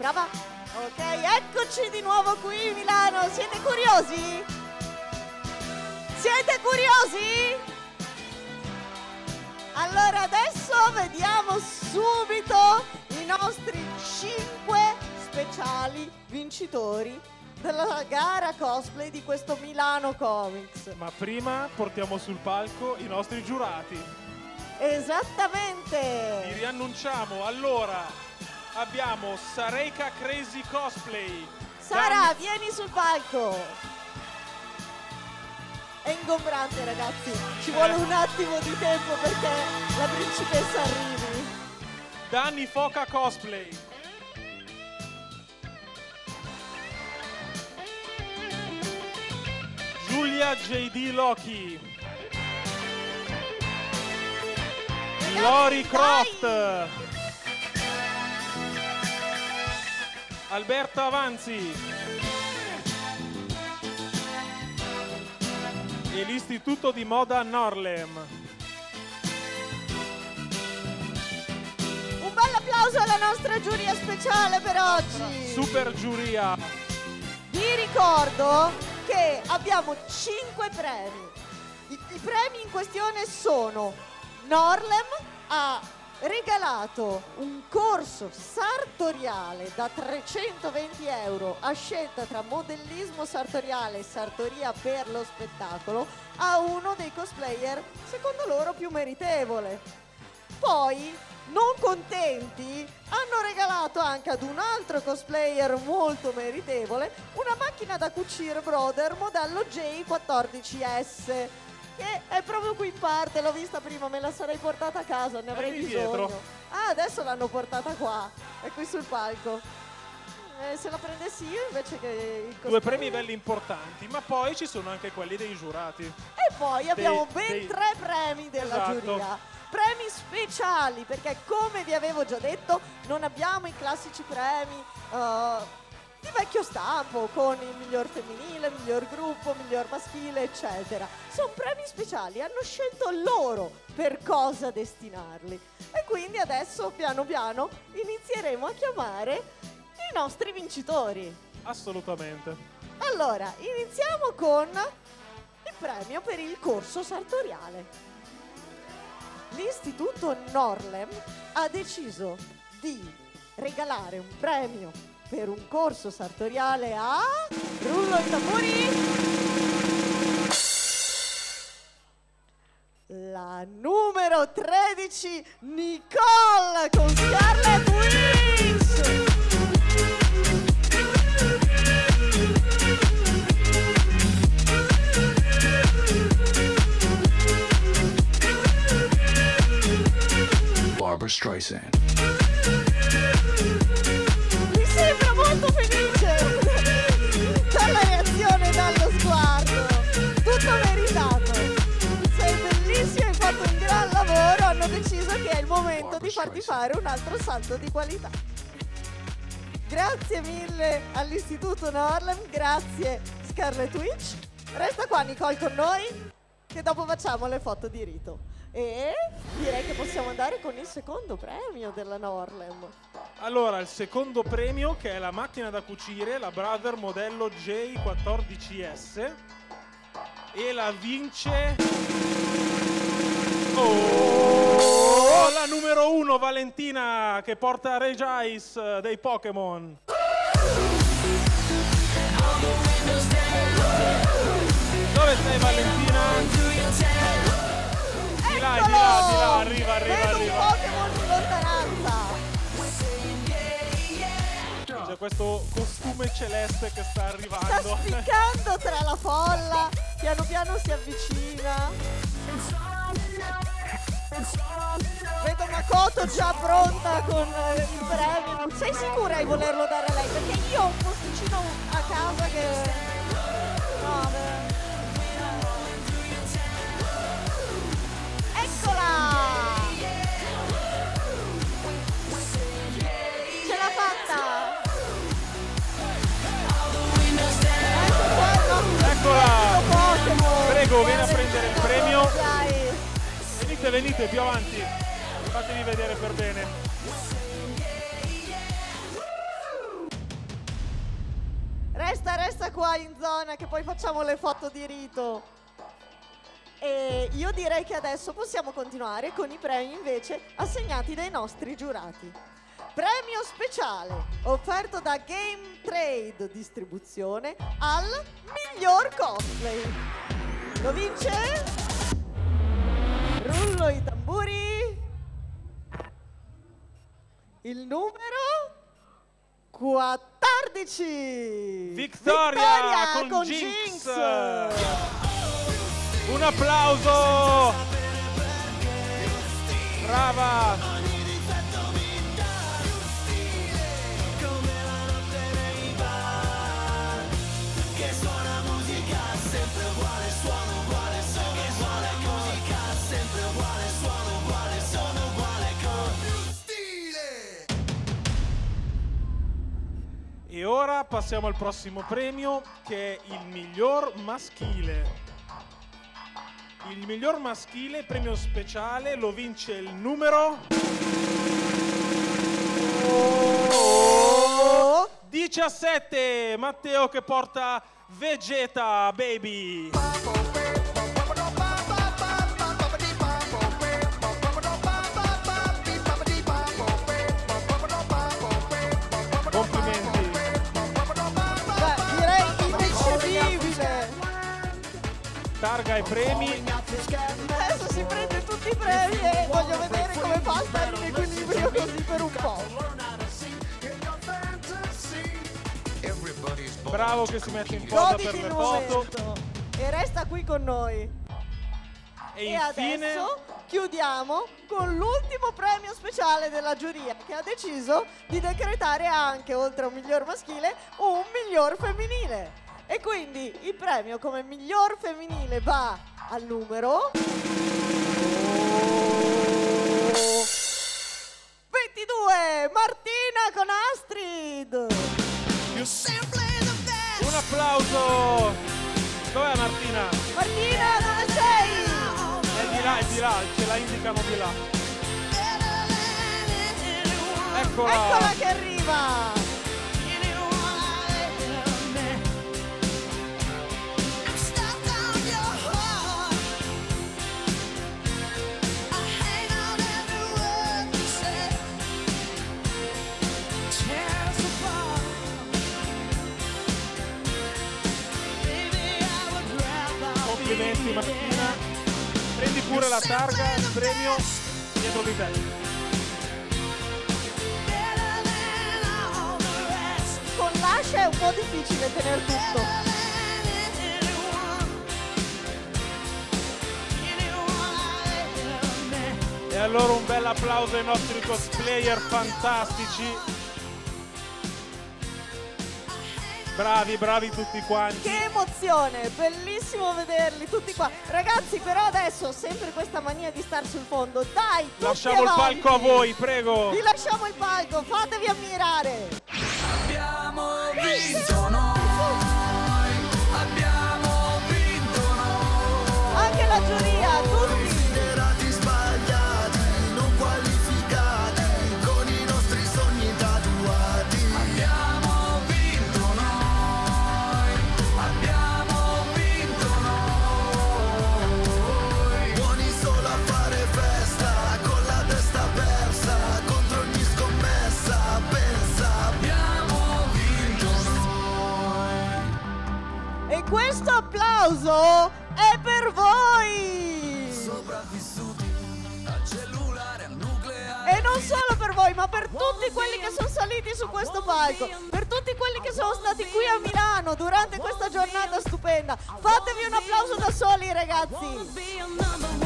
Brava. Ok, eccoci di nuovo qui Milano. Siete curiosi? Siete curiosi? Allora adesso vediamo subito i nostri 5 speciali vincitori della gara cosplay di questo Milano Comics. Ma prima portiamo sul palco i nostri giurati. Esattamente. Li riannunciamo. Allora, abbiamo Sareika Crazy Cosplay. Sara, vieni sul palco. È ingombrante, ragazzi. Ci vuole un attimo di tempo perché la principessa arrivi. Danny Foca Cosplay. Giulia JD Loki. Lori Croft. Alberto Avanzi. E l'Istituto di Moda Norlem. Un bel applauso alla nostra giuria speciale per oggi. Super giuria. Vi ricordo che abbiamo 5 premi. I premi in questione sono: Norlem ha regalato un corso sartoriale da 320 euro a scelta tra modellismo sartoriale e sartoria per lo spettacolo a uno dei cosplayer secondo loro più meritevole. Poi, non contenti, hanno regalato anche ad un altro cosplayer molto meritevole una macchina da cucire Brother modello J14S, che è proprio qui in parte. L'ho vista prima, me la sarei portata a casa, ne avrei bisogno. Dietro. Ah, adesso l'hanno portata qua, è qui sul palco. Se la prendessi io invece che il Due premi belli importanti, ma poi ci sono anche quelli dei giurati. E poi abbiamo ben 3 premi della Esatto. giuria. Premi speciali, perché come vi avevo già detto non abbiamo i classici premi di vecchio stampo con il miglior femminile, miglior gruppo, miglior maschile, eccetera. Sono premi speciali, hanno scelto loro per cosa destinarli. E quindi adesso piano piano inizieremo a chiamare i nostri vincitori. Assolutamente. Allora, iniziamo con il premio per il corso sartoriale. L'Istituto Norlem ha deciso di regalare un premio per un corso sartoriale a... Rullo i tamburi! La numero 13, Nicole, con Scarlet Witch! Barbara Streisand. Mi sembra molto felice dalla reazione e dallo sguardo. Tutto meritato. Sei bellissima, hai fatto un gran lavoro. Hanno deciso che è il momento di farti fare un altro salto di qualità. Grazie mille all'Istituto Norlem, grazie Scarlet Witch. Resta qua Nicole con noi, che dopo facciamo le foto di rito. E direi che possiamo andare con il secondo premio della Norlem. Allora, il secondo premio, che è la macchina da cucire, la Brother modello J14S, e la vince... Oh, la numero 1, Valentina, che porta Regice dei Pokémon. Dove sei, Valentina? Di là, arriva. Vedo un Pokémon in lontananza. C'è questo costume celeste che sta Sta arrivando. spiccando tra la folla, piano piano si avvicina. Vedo Makoto già pronta con il premio. Non sei sicura di volerlo dare a lei? Perché io ho un posticino a casa che... No, eccola! Ce l'ha fatta! Eccola! Pokémon. Prego, vieni a prendere il premio. Dai. Venite, più avanti. Fatevi vedere per bene. Resta qua in zona che poi facciamo le foto di rito. E io direi che adesso possiamo continuare con i premi invece assegnati dai nostri giurati. Premio speciale offerto da Game Trade Distribuzione al miglior cosplay. Lo vince? Rullo i tamburi. Il numero 14. Vittoria con Jinx. Un applauso. Brava. E ora passiamo al prossimo premio, che è il miglior maschile. Il miglior maschile, premio speciale, lo vince il numero 17, Matteo, che porta Vegeta Baby. Complimenti. Targa e premi. Adesso si prende tutti i premi e voglio vedere come fa a stare in equilibrio così per un po'. Bravo che si mette in posa per Goditi le il foto. momento. E resta qui con noi. E E infine adesso chiudiamo con l'ultimo premio speciale della giuria, che ha deciso di decretare anche, oltre a un miglior maschile, un miglior femminile. E quindi il premio come miglior femminile va al numero 22, Martina con Astrid. un applauso. Dov'è Martina? Martina, dove sei? È di là, ce la indicano di là. Eccola. Eccola che arriva. Complimenti Martina. Prendi pure la targa, il premio dietro di te. Con l'ascia è un po' difficile tenere tutto. E allora un bel applauso ai nostri cosplayer fantastici. Bravi, bravi tutti quanti. Che emozione, bellissimo vederli tutti qua. Ragazzi, però adesso sempre questa mania di star sul fondo. Dai, tutti Lasciamo il avanti. palco a voi, prego. Vi lasciamo il palco, fatevi ammirare. Abbiamo vinto noi, abbiamo vinto noi. Anche la giuria, tutti. Considerati sbagliati, non qualificati, con i nostri sogni tatuati. Abbiamo vinto noi, abbiamo vinto noi. Buoni solo a fare festa, con la testa persa, contro ogni scommessa, pensa, abbiamo vinto noi. E questo applauso è per voi. Sopravvissuti al cellulare, al nucleare. E non solo per voi, ma per tutti quelli che sono saliti su questo palco, per tutti quelli che sono stati qui a Milano durante questa giornata stupenda. Fatevi un applauso da soli, ragazzi.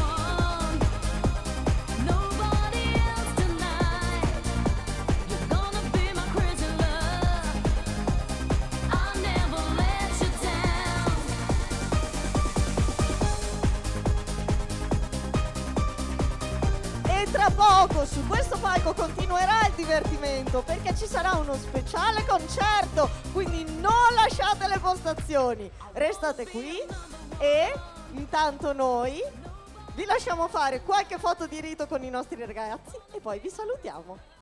E tra poco su questo palco continuerà il divertimento, perché ci sarà uno speciale concerto, quindi non lasciate le postazioni, restate qui e intanto noi vi lasciamo fare qualche foto di rito con i nostri ragazzi e poi vi salutiamo.